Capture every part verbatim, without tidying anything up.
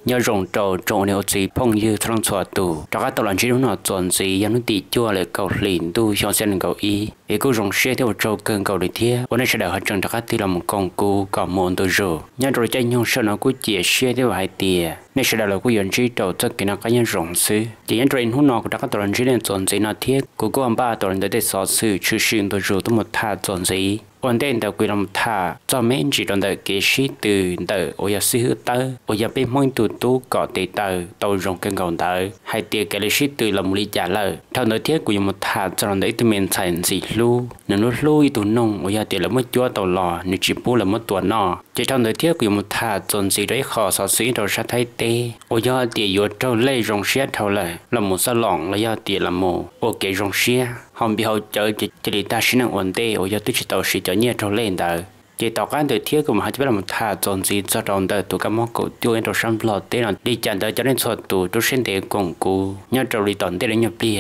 nhớ rồng trầu trầu nếu chỉ phong như thằng xóa tù cho các tàu lần chỉ nó chọn gì yang nó tì chua lại cầu lìn tu cho xem cầu y để cô rồng xe theo trầu cơn cầu để thiêวันนี้sẽ đào hạt trần cho các tì làm một con cu cỏ mồn tôi rồi nhớ rồi chạy nhung sợ nó cứ chia xe theo hai tìa nên sẽ đào là cô yên chỉ trầu tất cả nó cái nhân rồng sư chỉ nhân rồi hôm nọ các tàu lần chỉ nên chọn gì nó thiê cô cô ông ba tàu lần để xóa sư chữ sinh tôi rồi tôi một thà chọn gìวันเดินแต่กุยลำธาจอมเอ็นจีตอนเด็กเกชิตื่นเตอโอยาซื้อเตอโอยาเป็นมุ่งตัวตู้ก่อเตเตอโตรงกันก่อนเตอให้เตียเกลิชิตื่นลำลิจ่าเลยเท่านั้นเทียกุยลำธาจอนเด็กตัวเมนใส่สีลูหนึ่งลูกลูอีตัวนงโอยาเตียละมั่วจั่วตัวหล่อหนึ่งจีปูละมั่วตัวนอจะเท่านั้นเทียกุยลำธาจนสีได้ขอสอสีโดยชาไทเตโอยาเตียอยู่เท่าเล่รงเชียเท่าเลยละมั่วสลองระยะเตียละโมโอเกรงเชียหอมบีเขาเจอจะจะได้ตาชินังวันเตโอยาตุจิตเอาสิจะเนี่ยเท่าเล่นเตอchỉ tao cái đời thiếu của mình chỉ biết là một thà chọn gì cho trong đời tụi các món cổ tiêu em trong sản phẩm tết là đi chọn đời cho nên số tụi tôi sinh để cùng cụ nhớ trâu đi tận tết đến nhập bia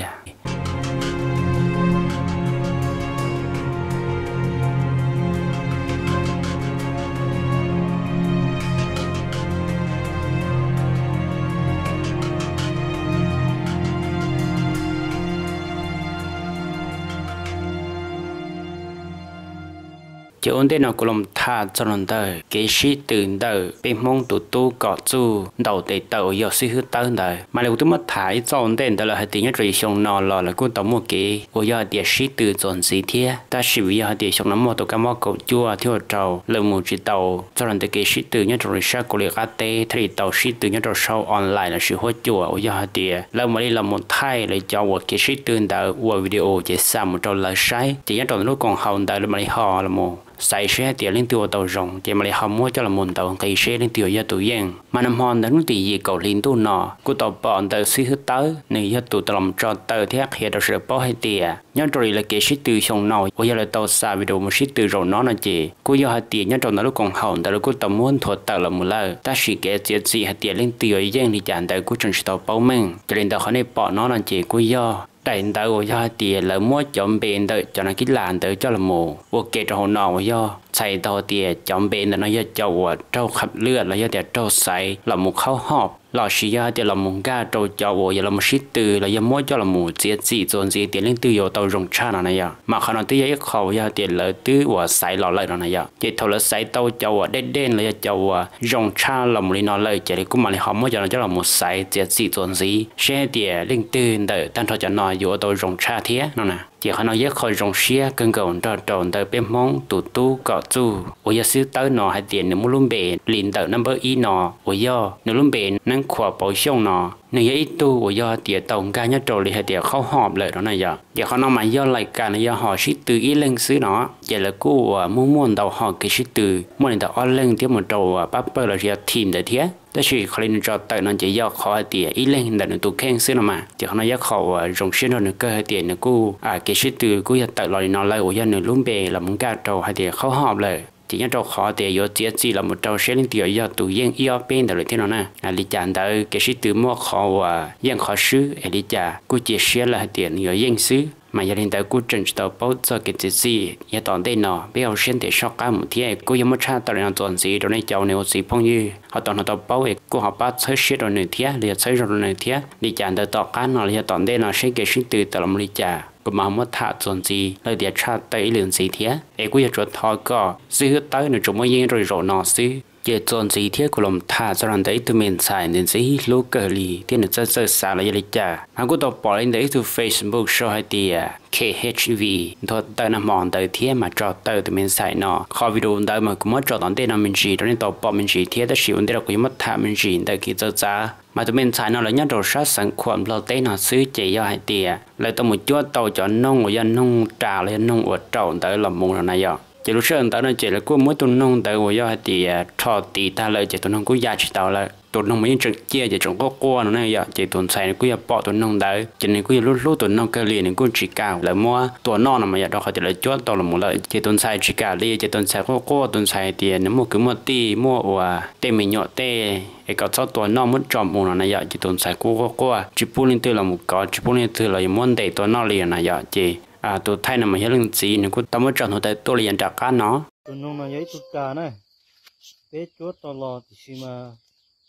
chỉ ổn định nó cũng làm thà cho nó đời cái sĩตื่นđời bên mong tụt tu cọ chu đầu để tàu giờ sĩ hư tới đời mà nếu tụi mất thải cho ổn định đời là hai tiếng nhất rồi xong nọ lò là cũng tao mua cái của giờ địa sĩ từ chọn gì thế ta chỉ vì giờ địa xong nó mua tụi cái mua cậu chua thiếu trâu lợi một chỉ tàu cho nên cái sĩ từ nhất rồi sao của liệt ate thì tàu sĩ từ nhất rồi sau online là sự hỗ chua của giờ địa lâu mà đi làm một thay lại cho một cái sĩตื่นđời qua video chỉ xem một trâu lời sai chỉ nhất rồi lúc còn hậu đời là mà đi họ là một sai xe tiền lên tiêu tàu rồng chỉ mà lại không mua cho là một tàu cây xe lên tiêu gia tụ giang mà nằm hòn đã nói gì cầu lên tu nọ cô tàu bọn tàu xí hít tới này gia tụ tàu làm cho tàu thét hiện được sự bao hay tiền nhớ rồi là cái xí từ sông nọ bây giờ là tàu xa video một xí từ rồi nó là gì cô giờ hai tiền nhớ rồi nó lúc còn hậu tàu cô tàu muốn thuật tàu là một lời ta chỉ cái chuyện gì hai tiền lên tiêu giang thì chẳng tàu cô chẳng tàu bao mình cho nên tàu họ này bỏ nó là gì cô giờ tại tàu của gia tiền là mua chọn bên tàu cho nó cái làn tàu cho là mù ok cho nó doใส่ตัวเตียจอมเป็นแต่น้อยเจ้าว่าเจ้าขับเลือดแล้วเดี๋ยวเจ้าใส่หล่อหมูเข้าหอบหล่อชียาเดี๋ยวหล่อหมูก้าเจ้าเจ้าว่าอย่าหล่อหมูชิดตือแล้วอย่ามั่วเจ้าหล่อหมูเจียจีจนเจียเตียเล่นตืออยู่ตัวรงชาหน่อยอ่ะมาขนาดตือยาเขายาเตียเลยตือว่าใส่หล่อเลยหน่อยอ่ะเจ้าเท่าเลยใส่ตัวเจ้าว่าเด่นเด่นเลยเจ้าว่ารงชาหล่อหมูลีนอเลยเจ้าเลยกูมาเลยหอมมั่วเจ้าเจ้าหล่อหมูใส่เจียจีจนจีเช่เตียเล่นตือเด้อตั้งเท่าจะนอนอยู่ตัวรงชาเทียนั่นน่ะchỉ họ nói với khơi rong xía cơn gồng trò tròn tới bên mong tụ tu cọ chu ôi giờ xứ tới nọ hai tiền nếu muốn luôn bền liền tới năm bơ ý nọ ôi giờ nếu luôn bền năng khỏa bảo sông nọ nếu như ít tu ôi giờ tiền tổng ca nhất trò liền hai tiền không họp lại đó này giờ giờ họ nói mà do lại cả này giờ họ xí từ ý lên xứ nó giờ là cô muốn muốn đầu họ cái xí từ muốn đầu on lên tiếp một trò bắp bơ là giờ thìm để thếแต่ชีเขาเล่นจอดแต่นั่นจะยากขอเตียอีเล่นแต่หนูตัวแข้งซื้อมาจะเขาเนี่ยเขาจงเชื่อหนูก็ให้เตียหนูกูอ่าเกชิตือกูอยากแต่ลอยนอนเลยโอ้ยหนูลุ่มเบย์แล้วมึงกล้าโตให้เตียเขาหอบเลยchỉ nhớ trâu khó thì yếu chỉ chỉ là một trâu xe lên tiểu yếu tụ yên yếu bên đời thế nào nè à lý chán tới cái sự từ mua khó và yên khó xứ à lý chả cứ chỉ xe là tiền yếu yên xứ mà gia đình tới cứ chỉnh tàu bao giờ cái gì gì nhà toàn đây nọ bây giờ xem để sắp cả một thế cứ giống một cha tàu này toàn gì rồi này cháu này gì phong như họ toàn họ tàu bao ấy cứ họ bắt chơi xe rồi này thế liền chơi rồi này thế lý chán tới tàu cá nọ nhà toàn đây nọ sẽ cái sự từ tàu làm lý chả mà không mất thả chọn gì lời địa cha tới lượng gì thế ấy cũng giờ thọ có giữ tới nữa chúng mới yên rồi rồi nó xứ giờ chọn gì thế của lòng thả cho rằng đấy tụi mình xài nên gì lúc cờ lì thế nữa chơi chơi xa là gì cha hắn cũng đọc bỏ lên đấy từ Facebook show hay tiề ca hát vê thôi tới nằm mòn tới thế mà cho tới tụi mình xài nó khó video tới mà cũng mất cho tận đây là mình gì đó nên đọc bỏ mình gì thế đó chịu đây là cũng mất thả mình gì tới khi chơi cha mà tụi mình xài nó là nhất đồ sát sản phẩm lâu tết nó xứ chỉ do hai tiề lại tụi một chút tàu cho nông của dân nông trà lên nông ở trộn tới làm mùng này giờ chỉ lúc trước tới nó chỉ là cứ mỗi tuần nông tới của do thì thọ tỷ ta lợi chỉ tuần nông cứ giá chỉ tàu lợi tuần nông mấy trực chia chỉ trồng có qua nó này giờ chỉ tuần xài cứ bỏ tuần nông tới chỉ nên cứ lúc lúc tuần nông cơ liền cứ chỉ cao lợi mua tuần non mà giờ đó họ chỉ là chốt tàu là một lợi chỉ tuần xài chỉ cả đi chỉ tuần xài có qua tuần xài tiền nếu mua cứ mua ti mua và tên mình nhọ tê cái có số tuần non muốn chọn một này giờ chỉ tuần xài có qua chỉ bún lên từ là một có chỉ bún lên từ là muốn để tuần non liền này giờ chỉ à tụi thay nằm ở những lần gì nên cũng tao mới chọn hồi tới tôi liền trả cá nó tụi nông là giấy tụt cá này bé chúa to lò thì xí mà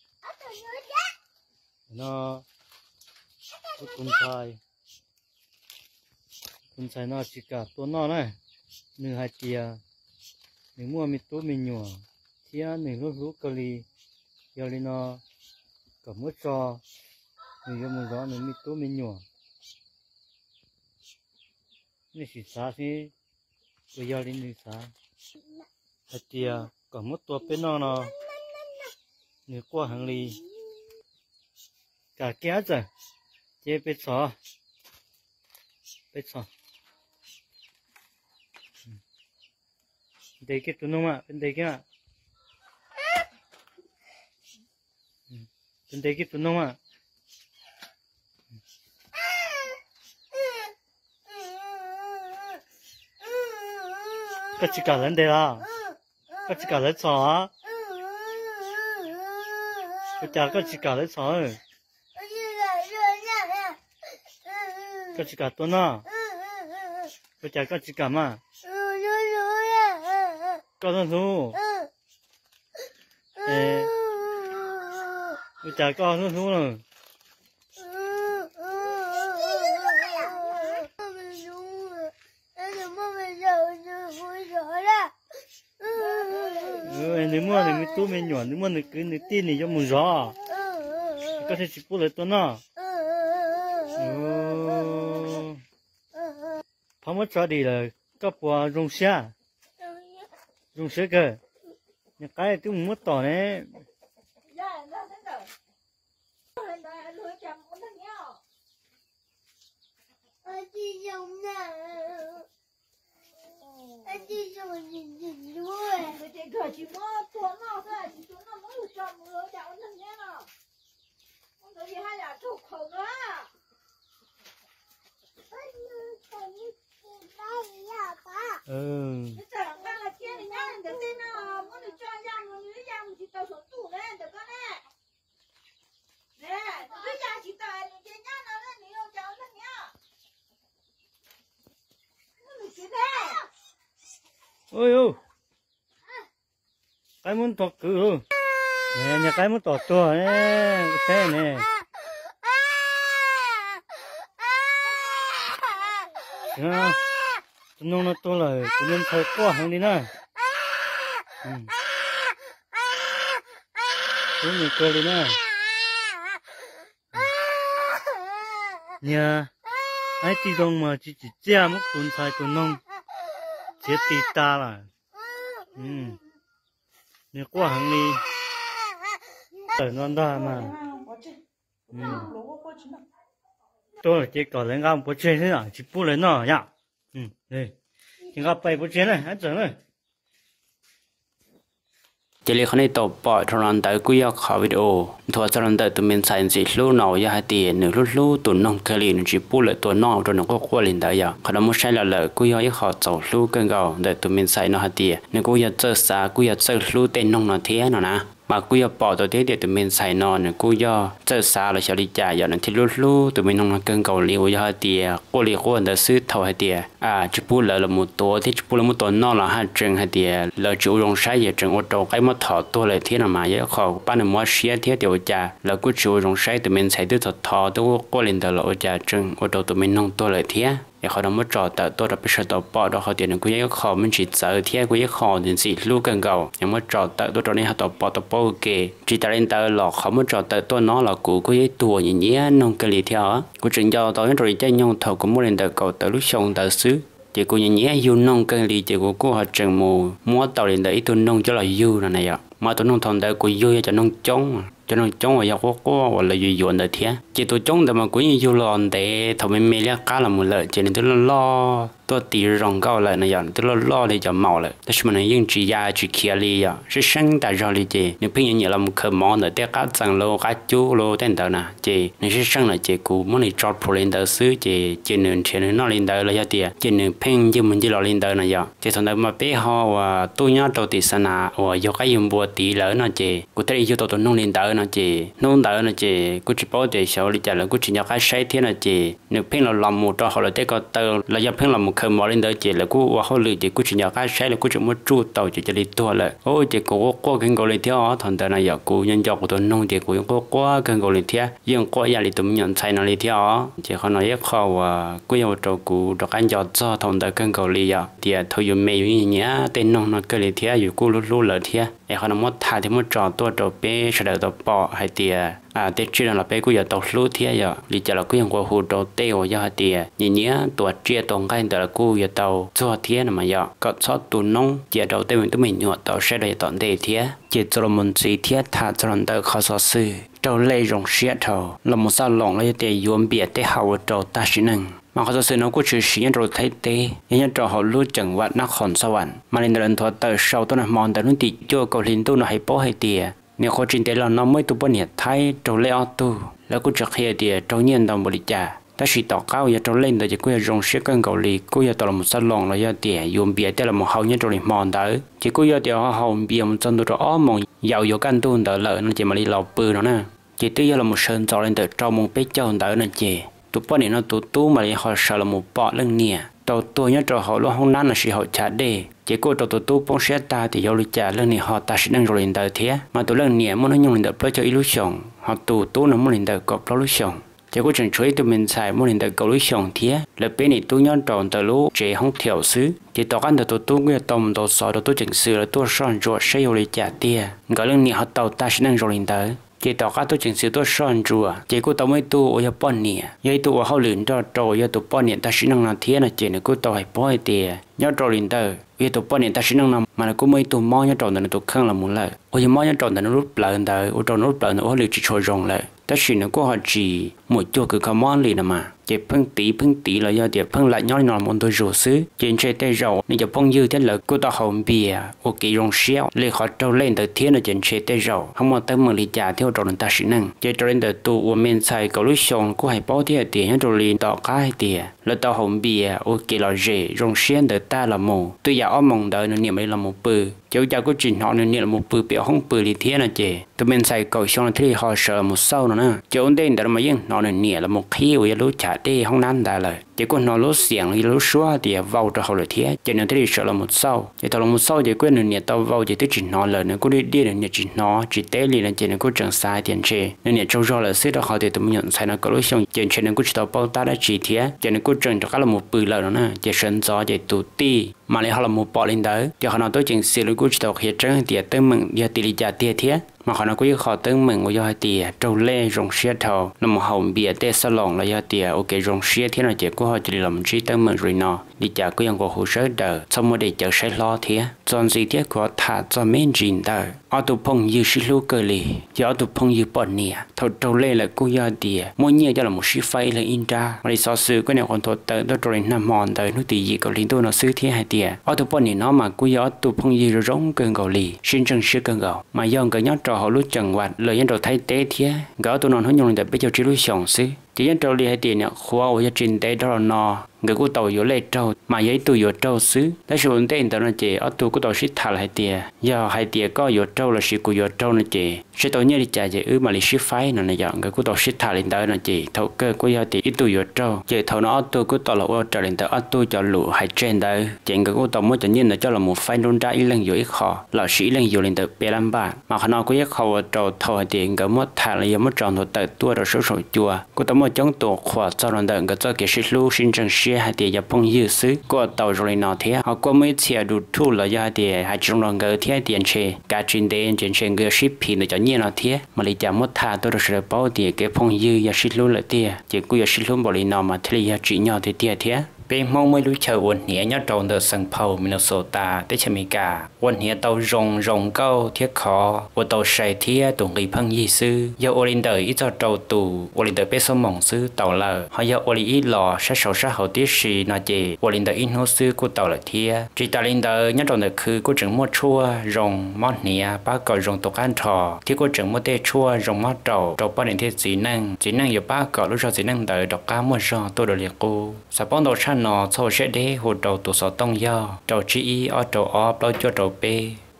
nó con trai con trai nó chỉ cảตัวnó này nửa hai tia nửa mua mi tú mi nhua tia nửa lúc lúc cái li giờ li nó cả mỗi trò nửa giờ một gió nửa mi tú mi nhua nửa xì xá thì bây giờ li nửa xá hai tia cả mỗi tua bên nó nó nửa qua hàng li cả kéo rồi chế bên sọ bên sọ đây cái tụi nó mà bên đây cái bên đây cái tụi nó mà cái chỉ cả lên đây là cái chỉ cả lên sọ cái chả cái chỉ cả lên sọ cái chỉ cả tụi nó cái chả cái chỉ cả mà có thằng thú, ê, tôi chả có thằng thú rồi. Ừ, nếu mua thì mới tú mới nhỏ, nếu mua thì cứ nếu tin thì cho mùi gió, có thể chỉ bút lại tôi nó. Ừ, không có cho đi là có bùa rong xe. Dùng sữa cơ, nhà cái tôi muốn tỏ này. Anh đi dùng nè, anh đi dùng gì gì đuôi. Người chơi cờ chỉ mua tuột nó thôi, chỉ tuột nó mới được chọn người đào thân nhé nào. Không có gì hay là chụp khẩu nữa. Ừ. Ôi ôi, cái muốn tọt cử, nè nhà cái muốn tọt tua nè, cái nè, nè, nông nó to là cũng nên thay qua hàng đi nè, cũng nhiều cơ đi nè, nhà, ai chỉ đông mà chỉ chỉ chia một tuần thay tuần nông. Chết tì ta là, ừ, nếu qua hàng đi, ở non đó mà, ừ, tôi là chỉ có lên gam bố chơi thế nào, chỉ bố lên nó nhá, ừ, đây, chỉ gặp bay bố chơi này, hết rồi này. chỉ lấy khăn này tổ bỏ trong lòng tới quy ước khó video thua trong lòng tới tụi mình xài gì lúc nào ya hai tiền nửa lúc lúc tụi nông cái liền chỉ bù lại tụi nông rồi nó có qua liền tới ya còn nó muốn xài là lợi quy ước khó走lúc更高để tụi mình xài nó hai tiền nếu quy ước chơi xa quy ước chơi lúc tên nông nó thế nó nè mà quy ước bỏ tụi thế để tụi mình xài nó nếu quy ước chơi xa là sẽ đi trả giờ nó thì lúc lúc tụi mình nông nó更高liều ya hai tiền qua liều qua đểซื้อthầu hai tiền à chỉ bù lại là một tổ thì chỉ bù lại một tổ nông là hai chân hai tiền là chủ dùng sai giờ chân ô tô cái mất thọตัวเลยที่นั่นมาเยอะขอป้าหนึ่งมัวเชียที่เดียวจะแล้วก็ชูรงใช้ตัวมันใช้ตัวทอตัวก็เล่นตลอดจะจึงว่าตัวตัวมันน้องตัวเลยที่อย่าเขาต้องมาจอดแต่ตัวเราไปใช้ตัวปอดเขาเดี๋ยวนึงกูยังขอมันจีเจอที่กูยังขอถึงสี่ลูกกันเก่ายังมาจอดแต่ตัวตอนนี้เขาตัวปอตัวปอเกจีตาเล่นตลอดเขามาจอดแต่ตัวน้องเรากูกูยังตัวอย่างเงี้ยน้องกะลีเที่ยวกูจึงยาวตอนนี้เราจะยังเท่ากูไม่เล่นแต่เก่าแต่ลูกชงแต่ซื้อchỉ cô nhớ nhớ yêu nông cái gì chỉ cô cô họ chừng mù mua tàu lên đấy tôi nông cho là yêu là này ạ mà tôi nông thằng đấy cô yêu cho nông trống cho nông trống và cô cô hoặc là yêu yêu đấy thế chỉ tôi trốngแต่mà cô yêu lòn để thằng mình mê liếc cá là một lợi chỉ nên tôi lo tôi tì rong cao lại này ạ tôi lo lo để cho màu lạiแต่是mình 用指甲去切哩呀是生的肉哩姐你平时你làm khờ món的để cá chẳng lô cá chú lô tên đó nè chị你是生了姐姑muốn你chọn phụ lên đó xứ chị chị nên chị nên nó lên đó là gì chị nên平就mình chỉ lo lên đó này ạ chị thằng đó mà bé họ và tôi nhớ đầu tiên sana và do cái dùng bùa tí lỡ nó chị cô thấy yêu tôi tôi nông lên đó nó chị nông đó nó chị cô chỉ bảo để sau đi trả lại cô chỉ nhớ cái sai thế là chị nếu平là làm một trò họ là để có tờ là do平là một khởi mỏ lên đó chỉ là cú và họ lựa chỉ cú chỉ nhỏ cái sai là cú chỉ muốn chu tàu chỉ cho đi tua lại ôi chỉ cú qua cái gọi lên theo thằng ta này giờ cú nhân dọc của tôi nông chỉ cú qua qua cái gọi lên theo nhưng qua giờ thì tụi mình nhận sai nó lên theo chỉ họ nói ít khó và cú yêu trâu cú đọc anh giờ cho thằng ta cái gọi lên giờ thì thôi dùng mấy như nhá tên nông nó cái lên theo dù cú lú lú lại theo để họ nó mất thà thì mất trò tua trâu bé sẽ đợi tàu bỏ hay thì à tết trước là bé cú giờ tàu lú theo giờ lý cho là cú yêu qua hồ trâu teo giờ thì nhỉ nhỉ tuổi chia tổng cái đó là cú giờ tàu cho theo mà giờ có số tụ nông chỉ đầu tiên mình tụi mình nhọ tàu sẽ đợi tận đề theo chỉ cho là mình chỉ theo thà cho lần tới khó so sư trâu lây rong xịt thầu là một sao lỏng lấy để yếm bịa để hậu trâu ta xin năng mà khó so sư nó cũng chỉ xin rồi thấy tê nhưng trâu họ luôn chẳng vật nó còn sao vậy mà lên lần thoa tới sau tôi là mòn tới nó tị cho cầu linh tôi nó hay bỏ hay tiề nếu khó trình tế là nó mới tụi bọn nhiệt thay trâu lây ở tuแล้วกูจะเคลียร์เดียเจ้าเงี้ยตามบริจาแต่สิต่อเก้าอย่าเจ้าเล่นแต่จะกูจะรองเช็คกันเกาหลีกูจะต่อละมุสลองแล้วอย่าเดียยมเบียแต่ละมุเขาเนี่ยเจ้าหลิมอนเด้อจะกูจะเดียวเขาเบียมันจนตัวอ้อมองยาวอยู่กันตัวเด้อเลยนั่นจะมาลีเราปืนแล้วนะจะตื้อละมุเชิญจอเล่นเด้อเจ้ามองไปเจ้าเด้อนั่นเจตัวป้อนนี่นั่นตัวตู้มาลีเขาเชลมุปอเรื่องเนี่ยตัวตัวเนี่ยเจ้าเขาลูกห้องนั้นน่ะสิเขาชาเด้chỉ có đầu tụi tôi bông xét ta thì giao lưu trả lần này họ ta sẽ đang rồi lên đời thế mà tụi lần nhẹ muốn nó nhung lên đời plug cho illusion họ tụi tôi nó muốn lên đời có illusion chỉ có chuyện chơi tụi mình xài muốn lên đời có illusion thế là bên này tôi nhon tròn từ lúc trẻ không thiểu xứ chỉ tao ăn từ tụi tôi cái tôm tàu sò tụi tôi chỉnh sửa là tôi son ruột sẽ giao lưu trả tiền cái lần này họ tàu ta sẽ đang rồi lên đời chỉ tao cá tôi chỉnh sửa tôi son ruột chỉ có tao mấy tôi ở bên này vậy tôi ở hậu luyện cho trâu vậy tụi bên này ta sẽ đang làm thế là chỉ là tôi tao hay bỏ tiền nhớ trâu lên đời vì tụi bọn này ta sẽ năng làm mà là cũng mấy tụi mò nhá tròn là tụi khăng là muốn lại ôi mò nhá tròn là nó rút lại đời ôi tròn rút lại nó lựa chỉ trôi rong lại ta chỉ nó có họ chỉ một chỗ cứ có món gì mà chỉ phân tí phân tí là do tiệp phân lại nhau nó một đôi rổ xứ trên chơi tay rổ nên giờ phong dư thế là cô ta hồng bìa ok rong xéo lấy họ trâu lên từ thiên là trên chơi tay rổ không mà tới mà đi trả theo tròn ta sẽ năng chơi trâu lên từ tụ men xài cầu lưới sòng có hay bao tiền tiền nhá trâu lên tọ cá hay tiền là tao hồng bìa ok là rể rong xéo từ ta là mù tôi giờ ở mong đợi nó niệm ấy là một bự cháu cháu có trình họ nó niệm là một bự biểu không bự đi thiên là chị tụi mình xài cầu xong là thế họ sợ một sau nữa nè cháu đến đó mà yên nó niệm là một khi rồi lối trả đi không nan đã lời chỉ có nó lối xiềng thì lối xóa thì vào cho họ lời thế cho nên thế sợ là một sau thì tao là một sau thì quên nó niệm tao vào thì tới trình họ lời nó có đi đi là niệm trình nó chỉ té liền là chỉ nó có chẳng sai tiền chế nên niệm cháu rồi là xí đó họ thì tụi mình nhận sai nó có lối xong trên trên nó có chỉ tao bao ta đã chỉ thế cho nên có chẳng cho cái là một bự lời đó nè chỉ sân gió chỉ tụt ti mà lại họ là một bỏ lên đấy thì họ nói tôi chừng xí lối của chỉ tao hiện trơn thì tới mừng giờ tỷ lệ trả tiền thế mà họ nói có khó tới mừng của do tiền trâu lê rong xía thầu nó một hồng bìa tê salon là do tiền ok rong xía thế là chỉ của họ chỉ làm chỉ tới mừng rồi nó đi trả cái yang của hồ sơ đời xong rồi để chờ sai lo thế chọn gì thế của thả cho mấy chuyện đời ở tụ phong như xí lú cơ lì giờ tụ phong như bọn nè thầu trâu lê là của do tiền mỗi nhiều cho là một xí phay là in ra mà đi so sánh cái này còn thầu tới đó rồi nằm mòn tới nó tỷ gì cầu liên tôi nó xứ thế hay tiền ở tụ bọn nè nó mà của do tụ phong như rong cơn cầu lì xin chân xứ cơn gạo mà do cái nhát trò họ lúc chẳng hoạt lời nhân đồ thay tế thế gạo tụ nó nó nhung để bây giờ chỉ lúc sống xứ chỉ nhân trâu lì hay tiền nhở khoa ở gia trình tế đó là nó người của tàu yếu lệ trâu mà giấy tụ yếu trâu xứ tại sự ổn định tao nó chỉ ở tụ của tàu ship thả lại tiền giờ hai tiền có yếu trâu là sự của yếu trâu nó chỉ sẽ tàu nhớ đi trả chỉ ư mà đi ship phái nó này giờ người của tàu ship thả lên tới nó chỉ thầu cơ của gia tiền ít tụ yếu trâu chỉ thầu nó ở tụ của tàu là ở trở lên tới ở tụ cho lũ hay trên tới chỉ người của tàu mới tự nhiên là cho là một phái đôn ra ít lần yếu ít khó là sĩ lần yếu lên tới bê năm ba mà khả năng của ít khó trâu thầu hai tiền người mất thả là yếu mất tròn thầu tới tua rồi số số chùa của tàu mới chống tụ khóa cho nó đợi người cho cái ship lũ sinh chân hai tiền nhập phong dư xứ có tàu rồi nó thế họ có mấy xe đủ thu là do tiền hai trong lòng người thế tiền chế cả trên đền trên trên người ship thì nó cho nhiên nó thế mà lấy trả mất thà tôi rồi bao tiền cái phong dư ya ship luôn là tiền chỉ cứ ya ship luôn bỏ đi nó mà thế là chỉ nhau thì tiền thế bên mong mới lúc chờ ổn nhẹ nhớ tròn được sân phầu Minnesota tới chợ Mỹ-cả ổn nhẹ tàu rồng rồng câu thiết khó ổn tàu sài thiết tụng người phong dư sư do ổn lên đời ít cho trâu tù ổn lên đời bé số mỏng sư tàu lờ họ do ổn ít lò sát sầu sát hậu tiết xì nó chỉ ổn lên đời ít hô sư của tàu là thiết chỉ ta lên đời nhớ tròn được khứ của trường mua chua rồng mót nhẹ ba cỏ rồng tộc ăn thò thiết của trường mua tê chua rồng mót trầu trầu ba đến thiết chỉ năng chỉ năng giờ ba cỏ lúc sau chỉ năng đời đọc cá mua rong tôi đồ liệt cô sắp bóng đồ nó cho sẽ để hồ đầu tụ sở tông do trầu chi ở trầu ó bao cho trầu bê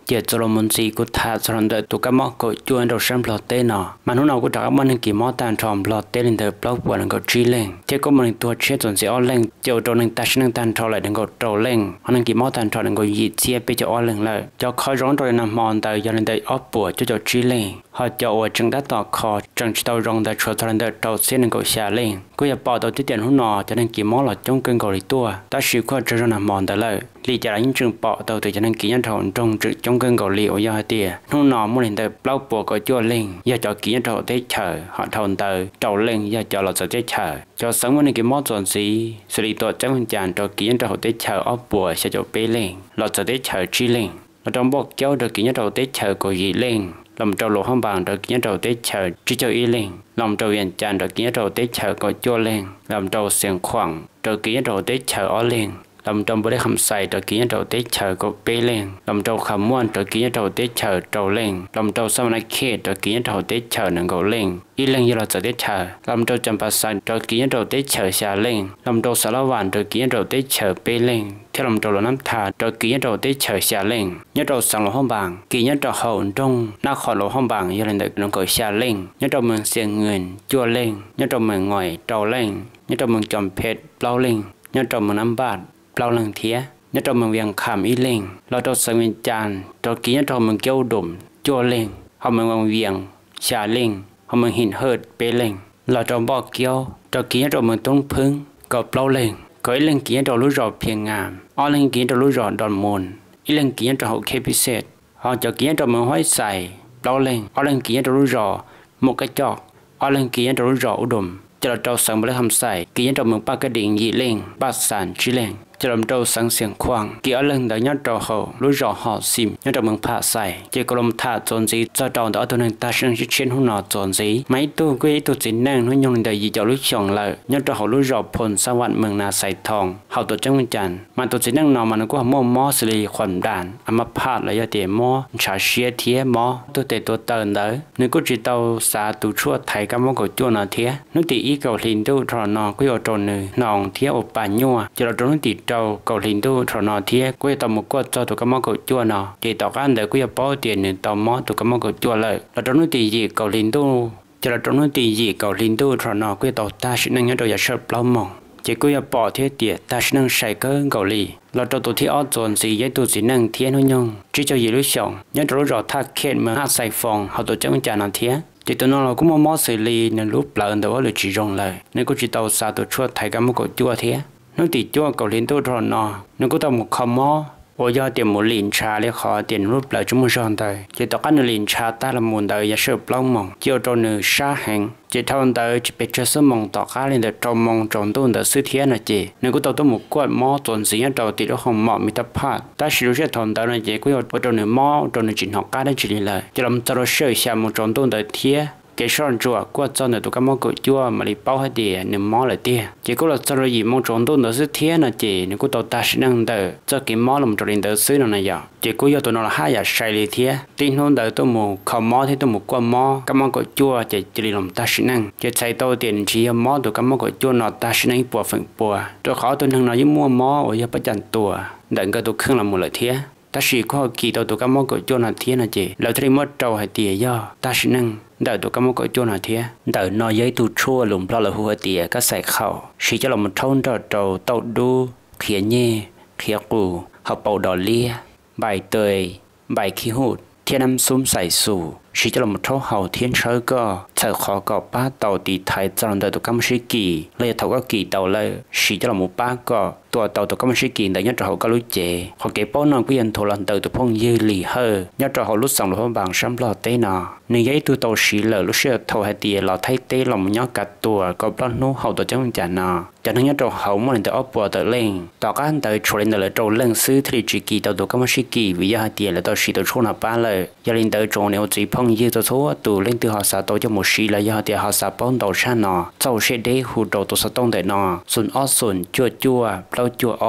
giờ cho lo muốn gì cũng thà cho lần đợi tụ cái mỏ cổ chua đầu xem lọt tên nọ mà lúc nào cũng trả món những kỳ mỏ tàn tròn lọt tên lên từ blog của những cái chi lên chứ có một những tua chết rồi sẽ lên chiều trâu những ta sẽ những tàn tròn lại những cái trâu lên hoặc những kỳ mỏ tàn tròn những cái gì chia bây giờ lên lại cho khó rón rồi nằm mòn từ giờ lên tới ốp bùa cho cho chi lên họ cho ở trong đất tọt kho trong tàu rong từ cho thằng đợi tàu xe những cái xa lên cứ giờ bỏ tàu tiết tiền hôm nọ cho nên kỳ mỏ là trong cơn cầu lý tua ta sử khoa cho nằm mòn tới lại lý giải những trường bỏ tàu từ cho nên kỳ nhân thầu trong trực trong cơn cầu lý ở giờ tiền hôm nọ muốn lên tới blog bùa có chua lên giờ cho kỳ nhân thầu tới chờ họ thầu tới trâu lên giờ cho là sẽ tới chờ cho sống với những cái món chuẩn gì xử lý tốt trong chàng cho kỳ nhân thầu tới chờ ốp bùa sẽ cho bê lên là sẽ tới chờ chi lên là trong bọc kéo được kỳ nhân thầu tới chờ có gì lên làm trâu lỗ không bằng được kiến trâu tết chờ chỉ cho y lên làm trâu hiện tràn được kiến trâu tết chờ có chua lên làm trâu xiềng khoảng được kiến trâu tết chờ ó lên làm trâu bữa không xài được kiến trâu tết chờ có bê lên làm trâu khăm muôn được kiến trâu tết chờ trâu lên làm trâu sau này kia được kiến trâu tết chờ nâng gấu lên y lên như là giờ tết chờ làm trâu chăm bát xài được kiến trâu tết chờ xả lên làm trâu xả lá vàng được kiến trâu tết chờ bê lên theo làm trâu là nắm thà được kiến trâu tết chờ xả lên nhớ trâu sang lỗ không bằng kỳ nhớ trâu hậu trong na khỏi lỗ không bằng như là được nâng gấu xả lên nhớ trâu mình xiềng người chua lên nhớ trâu mình ngồi trâu lên nhớ trâu mình chọn phết bao lên nhớ trâu mình nắm bát bao lần thía nhớ trâu mình viền khảm y lên lo trâu sang viền tràn trâu ký nhớ trâu mình kêu đùm chua lên họ mình vòng viền xả lên họ mình hình hợt bê lên lo trâu bỏ kêu trâu ký nhớ trâu mình tung phưng có bao lên có ý lên ký nhớ trâu lúa rò phiền ngàm o lên ký nhớ trâu lúa rò đòn mồn ý lên ký nhớ trâu hậu kê pít họ cho ký nhớ trâu mình hói xài bao lên o lên ký nhớ trâu lúa rò một cái chọc o lên ký nhớ trâu lúa rò đùm cho trâu sang bữa hầm xài ký nhớ trâu mình ba cái điện dị lên ba sản chi lên cho làm trâu sáng xiềng khoang kỳ ở lần tới nhớ trâu hậu lúa rò họ xìm nhớ trâu mừng phá xài chỉ có làm thả tròn gì cho trâu đó tôi nên ta sinh chỉ trên hôm nọ tròn gì mấy tu quê tu chỉ năng nó nhung đời gì cho lúa chồng lại nhớ trâu hậu lúa rò phồn sa vạn mừng là xài thòng hậu tổ trong chàn mà tổ chỉ năng nọ mà nó có mò mò xử lý khoản đàn mà phá là do tiền mò trả xe thiê mò tôi để tôi tờn đấy nếu có chỉ tàu xa tu chua thay cái mò của chua nào thiê nó thì ý cầu liền tu trò nọ cái ở tròn này nòng thiê ở bà nhua cho là tròn nó thì trâu cầu liền tu trò nọ thiê quay tàu một quạt cho tụi cái mò của chua nọ chỉ tàu ăn để quay bao tiền để tàu mò tụi cái mò của chua lại là tròn nó thì gì cầu liền tu cho là tròn nó thì gì cầu liền tu trò nọ quay tàu ta sẽ năng nhớ đồ giả sợ bao mỏng chỉ quay bỏ thiê tiệt ta sẽ năng sài cơ cầu lì là trâu tụi thiê ót dồn gì với tụi chỉ năng thiê nó nhung chỉ cho gì lúc sống nhớ trâu rõ thà khét mà hát sài phòng họ tụi chẳng trả nào thiê chỉ tụi nó là cũng mò mò xử lý nên lúc lại đâu là chỉ rong lại nên có chỉ tàu xa tụi chua thay cái mò của chua thiê nó thì chua cầu liền tu trò nọ nó có tàu một khom mò ôi giờ tiền một liền trà lấy khó tiền lúc lại chúng mình chọn tới chỉ tao ăn liền trà ta là muốn tới giờ sợ long mỏng chiều trâu nữ sa hàng chỉ thao tới chỉ biết cho số mỏng tao cá lên để trâu mỏng trồng tuôn tới sư thiên là chị nếu có tao tôi một quạt mò tuần gì nhá trâu thì nó không mỏ mi tập phát ta sử dụng sẽ thon tới là chị có ở trâu nữ mò trâu nữ chỉ học cá đấy chỉ lại chỉ làm tao sợ xa một trồng tuôn tới thiên cái son chua qua cho nên tụi cái món cội chua mà đi bao hết đi nên món là tiền chỉ có là cho rồi gì món trộn tôm đó rất thiên là chỉ nếu có tàu ta sẽ năng đỡ cho cái món làm trộn đỡ xứ này giờ chỉ có giờ tụi nó là hai giờ sai đi thiên tin hơn đỡ tôi một không món thì tôi một qua món cái món cội chua chỉ chỉ làm ta sẽ năng chỉ xài tôi tiền chỉ món tụi cái món cội chua nó ta sẽ năng bùa phần bùa tôi khó tôi năng nói với mua món ở giờ bắt chặt tua đừng cái tôi không làm một lời thiên ta chỉ có kỳ tàu tụi cái món cội chua là thiên là chỉ lời thấy mất trâu hay tiền do ta sẽ năng đợi tụi cái món cội chua nào thế đợi nó giấy tụi chua lùm lo là hùa tỉa các sải khẩu chỉ cho là một thôn trò trầu tàu đu khía nhê khía cù học bầu đỏ lia bài tươi bài khí hụt thiên năm xung sải sủ chỉ cho là một thôn hậu thiên sơ cơ thở khó có ba tàu tỉ thái trong đợi tụi cái món sĩ kỳ lấy thầu các kỳ tàu lấy chỉ cho là một ba cọ tua tàu tụi cái món sĩ kỳ để nhớ cho họ các lối chế họ kể bao năm quý anh thổ lần từ tụi phong dư lì hơ nhớ cho họ lúc xong lúc bằng sắm lo tế nọ nên giấy tụi tàu xí lờ lúc xưa thầu hai tiền lò thay tế lòng nhớ cả tua có bao nô hậu tụi chẳng trả nọ cho nên nhớ cho hậu mà từ ốp bùa tới lên tàu các anh tới chỗ lên là chỗ lên xứ thì chỉ kỳ tàu tụi cái món sĩ kỳ vì hai tiền là tàu xí tụi chỗ nào ba lời giờ lên tới chỗ nếu chỉ phong dư tụi số tụi lên từ họ xã tàu cho một xí là giờ tiền họ xã bốn tàu xa nọ tàu xe đế hụt đầu tụi xã tông để nọ xuân ót xuân chua chua bao chua o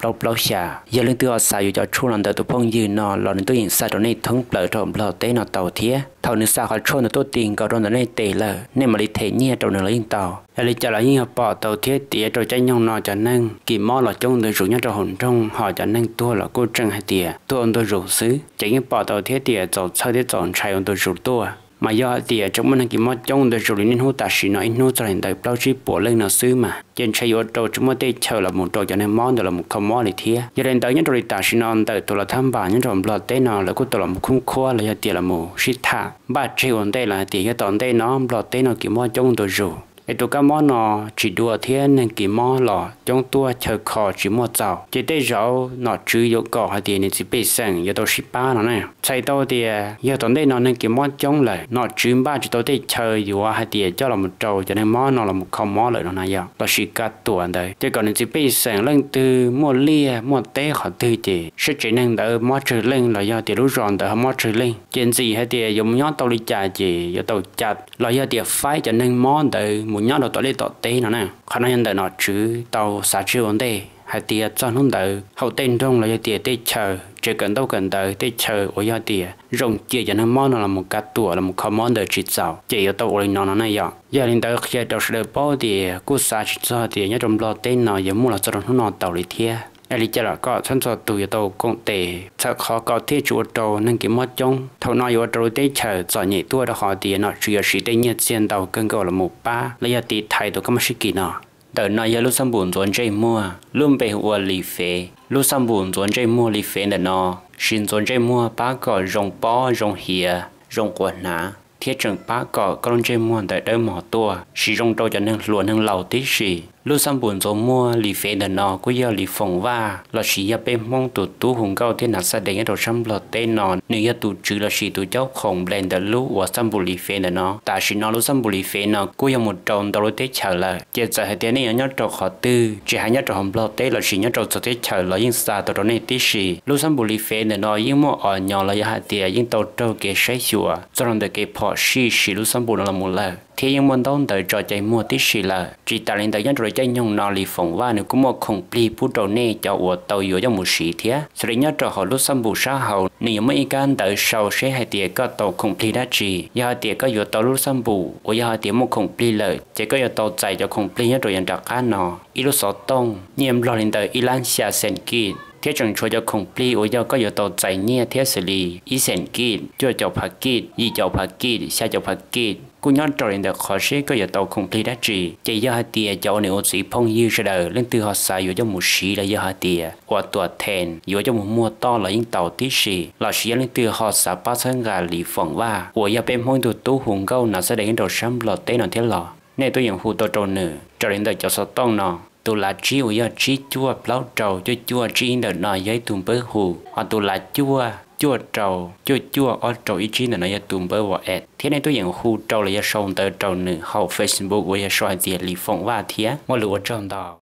đâu lâu xả giờ lên từ họ xài cho chu lần đầu tụ phong dư nó lò nên tôi hiện sai trong này thống lợi trong lò tế nó tàu thía thầu nên sao họ chu nó tôi tiền cầu trong nó này tệ lờ nên mà đi thể nhẹ trong nó lấy tàu là cho là những bỏ tàu thía tía rồi trái nhau nó cho nên kỳ mò là trong người rủ nhau cho hồn trong họ cho nên tôi là cô trăng hay tía tôi ông tôi rủ xứ chỉ những bỏ tàu thía tía dầu sau để dọn trái ông tôi rủ tôi mà do tía trong mình kỳ mò trong tôi rủ nên hú ta xí nó in hú cho nên đời bao chi bỏ lên nó xứ mà trên trái ô tô chúng tôi chờ là một trò cho nên món là một không món để thía cho nên tới những rồi ta xí nó tới tôi là tham bà những rồi lọt tế nó là cô tôi là một khung khoa là tía là một shit thả ba triệu ổn đây là tía cái tòn đây nó lọt tế nó kỳ mò trong tôi rủ cái tụ cá mò nó chỉ đùa thiên nên kỳ mò lò trong tua chờ khó chỉ mò giàu chỉ để rau nó chữ yếu cỏ hay tiền nên chỉ bị sẵn yếu tàu ship ba nó này chạy tàu thì yếu tàu đây nó nên kỳ mò trong lại nó chữ ba chỉ tàu để chờ yếu hay tiền cho là một trâu cho nên mò nó là một không mò lại nó này yếu là chỉ cả tuổi đấy chỉ còn nên chỉ bị sẵn lên từ mua lia mua té họ từ chỉ sẽ chỉ nên đỡ mò trừ lên là do tiền lúc ròn đỡ mò trừ lên chuyện gì hay tiền dùng nhót tàu đi trả chỉ yếu tàu chặt là do tiền phái cho nên mò đỡ một nhót đầu tàu đi tàu té nó nè khả năng đỡ nó chữ tàu xả chữ ổn đây hay tiền cho nó đỡ hậu tên trong là do tiền để chờ chỉ cần đâu cần đỡ để chờ ở do tiền rong chia cho nó món nó là một cá tuổi là một con món đỡ chỉ giàu chỉ ở tàu lên nó nó này vậy giờ đến đỡ khi đầu sẽ bao tiền cú xả chỉ cho tiền nhớ trong lo tên nó giờ mua là cho nó nó tàu đi thiê ai lý là có thân cho tụi tàu công tệ sao khó có thể chủ tàu nên cái mất trong thầu nói ở tàu để chờ cho nhị tuổi đó họ tiền nó chỉ là chỉ để nhận tiền tàu cần gọi là một ba lấy tiền thay tàu cái gì nó đợt này giờ lúc xăm buồn chuẩn chơi mua luôn bị uổng lì phê lúc xăm buồn chuẩn chơi mua lì phê đợt nó xin chuẩn chơi mua ba cỏ rong bó rong hìa rong quần ná thiết trường ba cỏ con chơi mua tại đây mỏ tua chỉ rong trâu cho nên luôn nên lầu tí xì lúc xăm buồn chuẩn mua lì phê đợt nó cũng giờ lì phòng va là chỉ giờ bên mong tụt tú hùng cao thế nào sẽ để cái đồ xăm lọt tên nó nếu giờ tụt chữ là chỉ tụt cháu khổng lên đợt lúc và xăm buồn lì phê đợt nó ta chỉ nó lúc xăm buồn lì phê nó cũng giờ một trâu tao tết chờ lại chỉ giờ hai tiếng này nhớ trâu khó tư chỉ hai nhớ trâu hồng lọt tết là chỉ nhớ trâu tết chờ là những sao tao này tí xì lúc xăm buồn lì phê đợt nó những mua ở nhỏ là hai tiếng những tàu trâu cái sấy chùa cho nên được cái phò xì xì lúc xăm buồn là một lần thế nhưng muốn đón tới trò chạy mua tí xì là chỉ ta lên tới nhớ rồi chạy nhung nó lì phòng va nữa cũng một không pli bút đầu nè cho ở tàu yếu cho một xí thế rồi nhớ trò họ lúc xăm bù sa hậu nếu mấy can tới sau sẽ hai tiệt có tàu không pli đã chỉ giờ tiệt có yếu tàu lúc xăm bù ở giờ tiệt một không pli lợi chỉ có yếu tàu chạy cho không pli nhớ rồi nhận đặt ăn nó ít lúc sáu tông nhiệm lo lên tới Iran xia sen kì thế chẳng cho cho không pli ở giờ có yếu tàu chạy nhẹ thế xử lý ít sen kì cho cho phạt kì ít cho phạt kì xa cho phạt kì cú nhớ trò được khó xí có giờ tàu không pli đã chỉ chỉ do hai tia cho nếu sĩ phong như sẽ đời lên từ họ xài cho một xí là do hai tia hoặc tuổi thèn yếu cho một mua to là những tàu tí xí là xí lên từ họ xả ba thân gà lì phỏng va của giờ bên hông tụ tú hùng câu nào sẽ đến đồ sắm lọt tế nào thế lọ nên tôi nhận hù tôi trâu nữa cho đến đời cho số tông nó tôi là chi ở giờ chi chua lâu trầu cho chua chi đợt nói giấy tùm bơ hù hoặc tôi là chua chua trầu chua chua ở trầu ý chí là nó tùm bơ vợ ẹt thế nên tôi nhận khu trầu là giờ sông tới trầu nữa hậu Facebook của giờ soi tiền lì phỏng va thế mà lựa trầu đó